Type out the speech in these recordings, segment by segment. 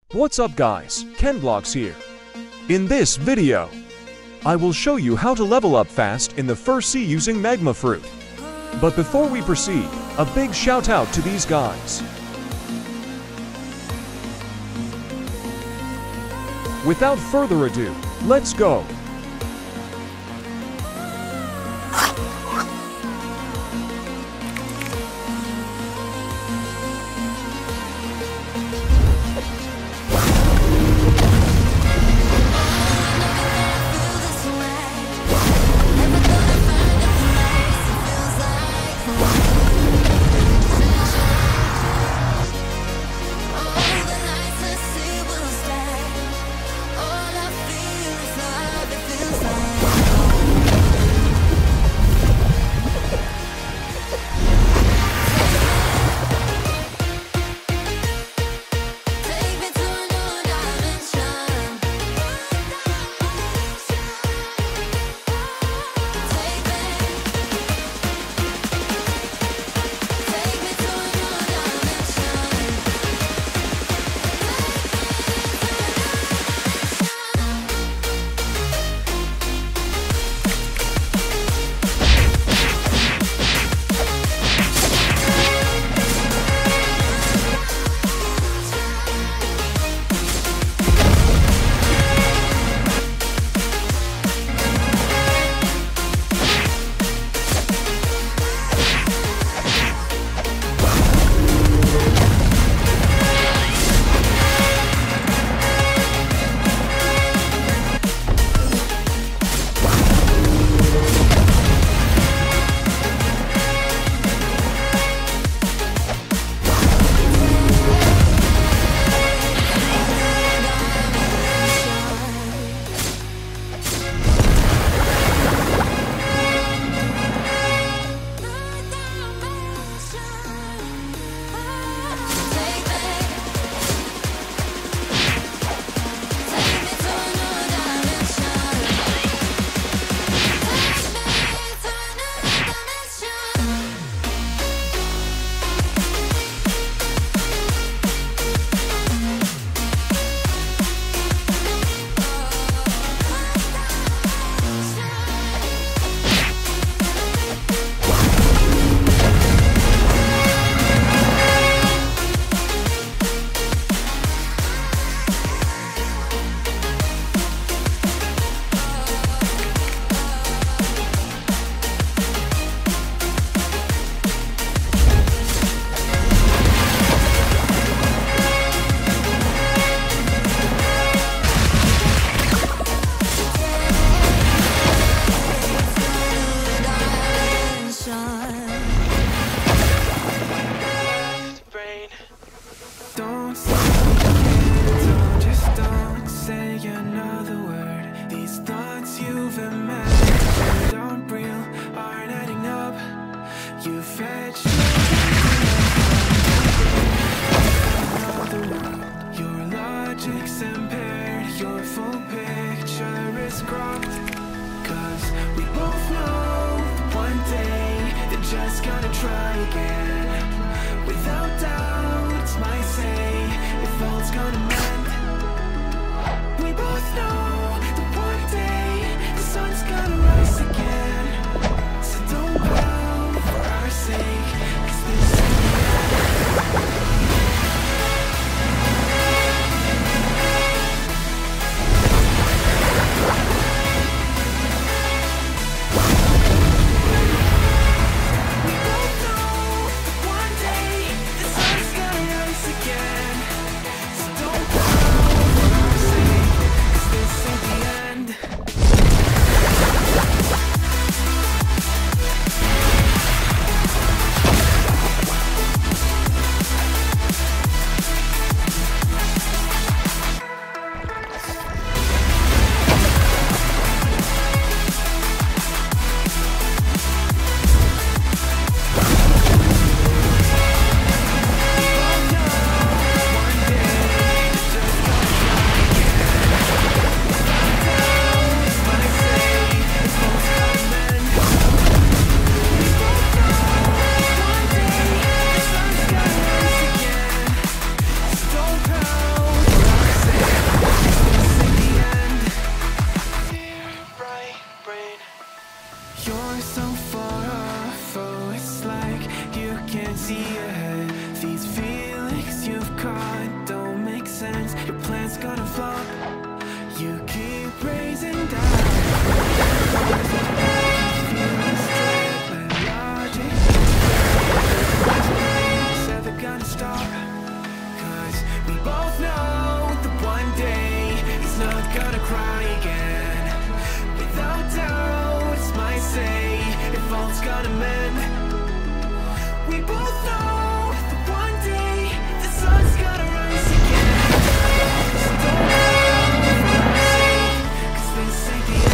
What's up guys, KenBlocks here. In this video, I will show you how to level up fast in the first sea using Magma Fruit. But before we proceed, a big shout out to these guys. Without further ado, let's go. sense, your plan's gonna flop. You keep raising down. Never gonna stop. 'Cause we both know that one day he's not gonna cry again. Without doubt, it's my say, if all's gonna mend. We both know that one day the sun's gonna rise again. So don't go for our sake, 'cause this ain't the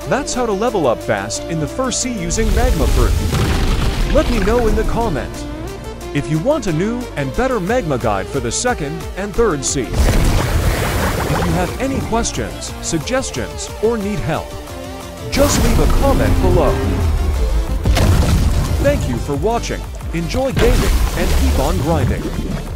That's how to level up fast in the first sea using Magma Fruit. Let me know in the comments if you want a new and better Magma guide for the second and third sea. If you have any questions, suggestions, or need help, just leave a comment below. Thank you for watching. Enjoy gaming and keep on grinding.